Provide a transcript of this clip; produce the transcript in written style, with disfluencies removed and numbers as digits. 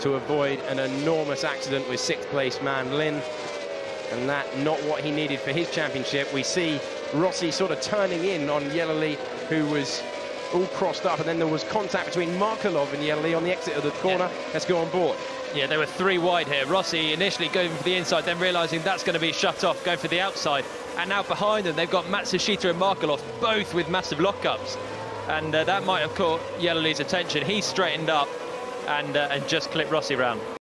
to avoid an enormous accident with sixth-place man Lin, and that not what he needed for his championship. We see Rossi sort of turning in on Yelloly, who was all crossed up, and then there was contact between Markelov and Yelloly on the exit of the corner. Let's go on board. Yeah, they were 3 wide here. Rossi initially going for the inside, then realising that's going to be shut off, going for the outside. And now behind them, they've got Matsushita and Markelov, both with massive lockups. And that might have caught Yelloly's attention. He straightened up and just clipped Rossi round.